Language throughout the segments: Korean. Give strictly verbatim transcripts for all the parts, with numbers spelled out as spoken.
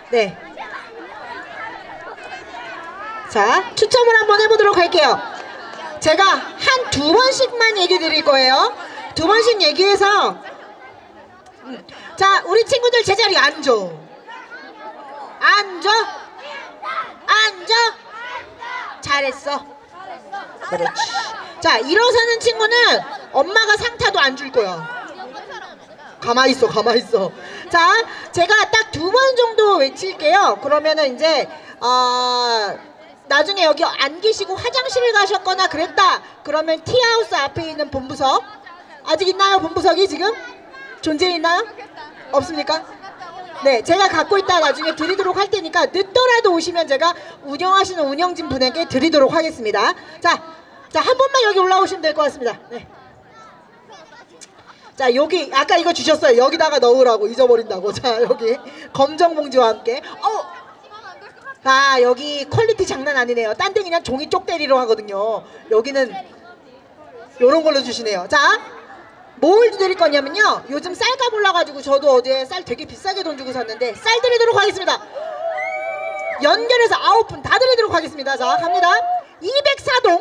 네. 자, 추첨을 한번 해보도록 할게요. 제가 한 두 번씩만 얘기 드릴 거예요. 두 번씩 얘기해서 음. 자, 우리 친구들 제자리 앉아. 앉아. 앉아. 잘했어. 그렇지. 자, 일어서는 친구는 엄마가 상타도 안 줄 거야. 가만히 있어, 가만히 있어. 자, 제가 딱 두 번 정도 외칠게요. 그러면은 이제 어, 나중에 여기 안 계시고 화장실을 가셨거나 그랬다 그러면 티하우스 앞에 있는 본부석 아직 있나요? 본부석이 지금? 존재 있나요? 없습니까? 네, 제가 갖고 있다 나중에 드리도록 할 테니까 늦더라도 오시면 제가 운영하시는 운영진 분에게 드리도록 하겠습니다. 자, 자, 한 번만 여기 올라오시면 될 것 같습니다. 네. 자, 여기 아까 이거 주셨어요. 여기다가 넣으라고 잊어버린다고. 자, 여기 검정 봉지와 함께. 어. 아, 여기 퀄리티 장난 아니네요. 딴 데 그냥 종이 쪽 때리러 하거든요. 여기는 요런 걸로 주시네요. 자, 뭘 드릴 거냐면요. 요즘 쌀값 올라가지고 저도 어제 쌀 되게 비싸게 돈 주고 샀는데 쌀 드리도록 하겠습니다. 연결해서 아홉 분 다 드리도록 하겠습니다. 자, 갑니다. 이백사 동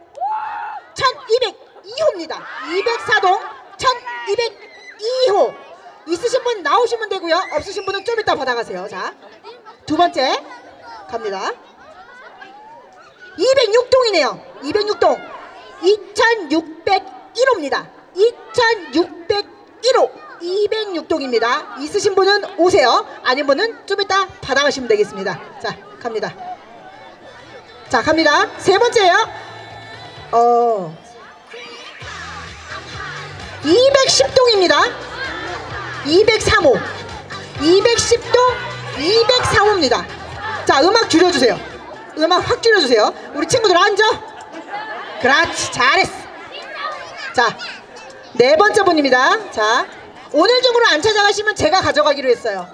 천이백이 호입니다. 이백사 동 천이백이 호 있으신 분 나오시면 되고요. 없으신 분은 좀 이따 받아가세요. 자, 두 번째 갑니다. 이백육 동이네요. 이백육 동 이천육백일 호입니다. 이천육백일 호 이백육 동입니다. 있으신 분은 오세요. 아닌 분은 좀 이따 받아가시면 되겠습니다. 자, 갑니다. 자, 갑니다. 세 번째예요. 어 이백십 동입니다. 이백삼 호 이백십 동 이백삼 호입니다. 자, 음악 줄여주세요. 음악 확 줄여주세요. 우리 친구들 앉아. 그렇지, 잘했어. 자, 네 번째 분입니다. 자, 오늘 중으로 안 찾아가시면 제가 가져가기로 했어요.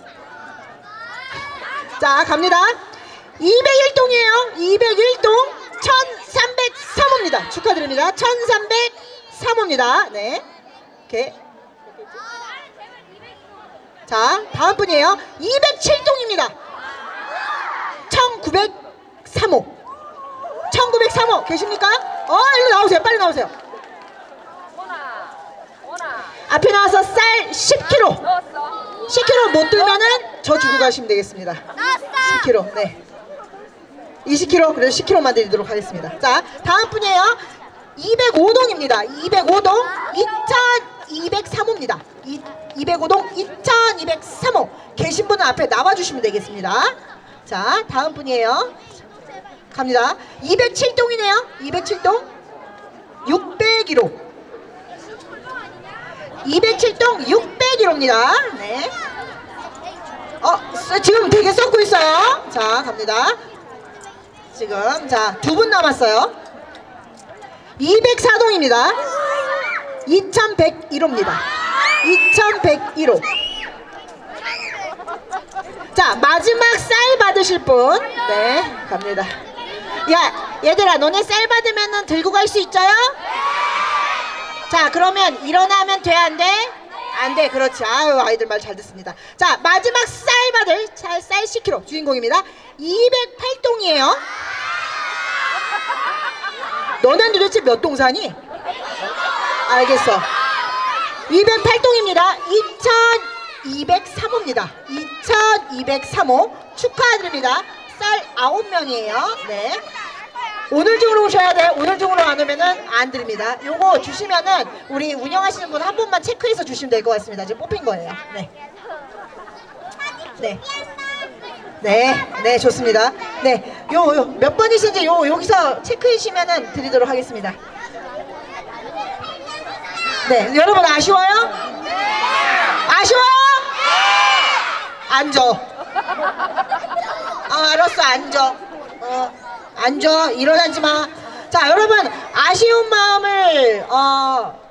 자, 갑니다. 이백일 동이에요 이백일 동 천삼백삼 호입니다. 축하드립니다. 천삼백삼 호입니다. 네. 이렇게. 자, 다음 분이에요. 이백칠 동입니다. 천구백삼 호 천구백삼 호 계십니까? 어, 일로 나오세요. 빨리 나오세요. 앞에 나와서 쌀 십 킬로그램 십 킬로그램 못 들면은 저 주고 가시면 되겠습니다. 십 킬로그램. 네. 이십 킬로그램 그래서 십 킬로그램만 드리도록 하겠습니다. 자, 다음 분이에요. 이백오 동입니다. 이백오 동 이천이백삼 호입니다. 이백오 동 이천이백삼 호 계신 분은 앞에 나와주시면 되겠습니다. 자, 다음 분이에요. 갑니다. 이백칠 동이네요. 이백칠 동 육백일 호 이백칠 동 육백일 호입니다. 네. 어, 지금 되게 썩고 있어요. 자, 갑니다. 지금 자, 두 분 남았어요. 이백사 동입니다. 이천백일 호입니다. 이천백일 호. 자, 마지막 쌀 받으실 분. 네, 갑니다. 야, 얘들아, 너네 쌀 받으면은 들고 갈 수 있어요? 자, 그러면 일어나면 돼, 안 돼? 안 돼. 그렇지. 아유, 아이들 말 잘 듣습니다. 자, 마지막 쌀 받을 쌀 십 킬로그램 주인공입니다. 이백팔 동이에요. 너는 도대체 몇 동 사니? 알겠어. 이백팔 동입니다. 이천이백삼 호입니다. 이천이백삼 호 축하드립니다. 쌀 아홉 명이에요. 네. 오늘 중으로 오셔야 돼. 오늘 중으로 안 오면은 안 드립니다. 요거 주시면은 우리 운영하시는 분 한 번만 체크해서 주시면 될 것 같습니다. 지금 뽑힌 거예요. 네. 네. 네, 네, 좋습니다. 네, 요, 요, 몇 번이신지 요, 여기서 체크해주시면은 드리도록 하겠습니다. 네, 여러분 아쉬워요? 아쉬워요? 앉아. 아, 알았어, 앉아. 어, 앉아. 일어나지 마. 자, 여러분, 아쉬운 마음을, 어,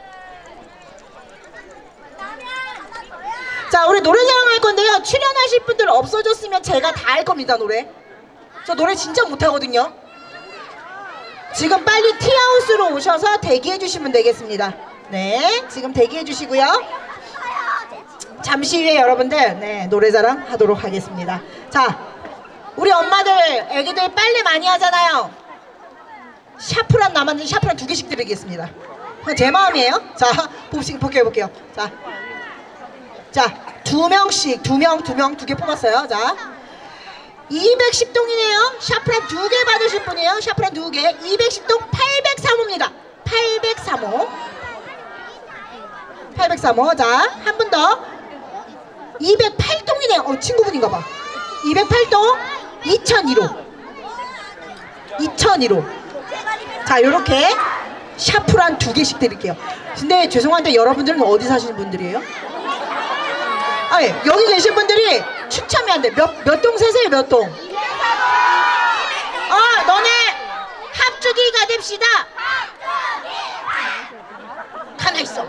자, 우리 노래자랑 할 건데요. 출연하실 분들 없어졌으면 제가 다 할 겁니다, 노래. 저 노래 진짜 못하거든요. 지금 빨리 티하우스로 오셔서 대기해 주시면 되겠습니다. 네, 지금 대기해 주시고요. 잠시 후에 여러분들 네, 노래자랑 하도록 하겠습니다. 자, 우리 엄마들 애기들 빨래 많이 하잖아요. 샤프란 남았는데 샤프란 두 개씩 드리겠습니다. 제 마음이에요. 자, 봅시, 볼게요 볼게요. 자, 자, 두 명씩 두 명 두 명 두 개 뽑았어요. 자, 이백십 동이네요. 샤프란 두 개 받으실 분이에요. 샤프란 두 개. 이백십 동 팔백삼 호입니다. 팔백삼 호. 팔백삼 호. 자, 한 분 더. 이백팔 동이네요. 어, 친구분인가 봐. 이백팔 동 이천일 호. 이천일 호. 자, 요렇게 샤프란 두 개씩 드릴게요. 근데 죄송한데 여러분들은 어디 사시는 분들이에요? 아, 예. 여기 계신 분들이 추첨이 안 돼. 몇, 몇 동 세세요, 몇 동? 아, 너네 합주기가 됩시다. 가만히 있어.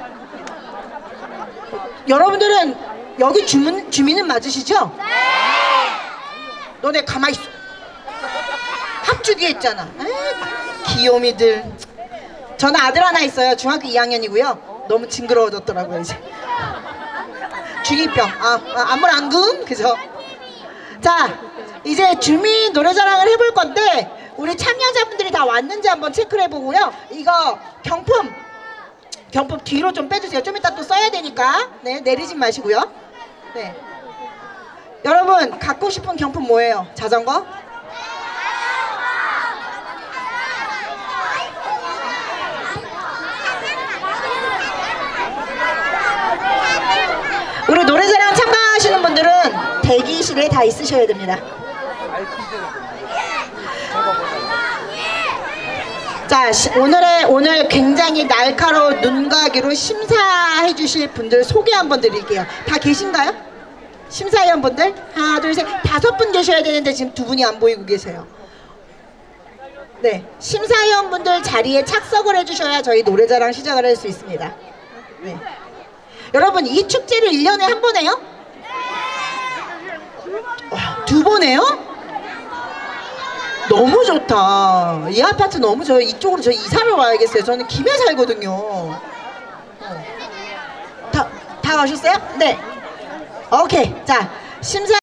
여러분들은 여기 주문, 주민은 맞으시죠? 네. 너네 가만히 있어. 합주기 했잖아. 에이, 귀요미들. 저는 아들 하나 있어요. 중학교 이 학년이고요. 너무 징그러워졌더라고요, 이제. 중이병. 아, 아 안물 안금 그죠? 자, 이제 주민 노래자랑을 해볼 건데 우리 참여자분들이 다 왔는지 한번 체크를 해보고요. 이거 경품 경품 뒤로 좀 빼주세요. 좀 이따 또 써야 되니까. 네, 내리지 마시고요. 네, 여러분 갖고 싶은 경품 뭐예요? 자전거? 우리 노래자랑 참가하시는 분들은 대기실에 다 있으셔야 됩니다. 자, 시, 오늘의 오늘 굉장히 날카로운 눈가기로 심사해 주실 분들 소개 한번 드릴게요. 다 계신가요? 심사위원 분들? 하나, 둘, 셋, 다섯 분 계셔야 되는데 지금 두 분이 안 보이고 계세요. 네, 심사위원 분들 자리에 착석을 해주셔야 저희 노래자랑 시작을 할 수 있습니다. 네. 여러분, 이 축제를 일 년에 한 번 해요? 와, 두 번 해요? 너무 좋다. 이 아파트 너무 좋아요. 이쪽으로 저 이사를 와야겠어요. 저는 김해 살거든요. 어. 다, 다 가셨어요? 네. 오케이. 자, 심사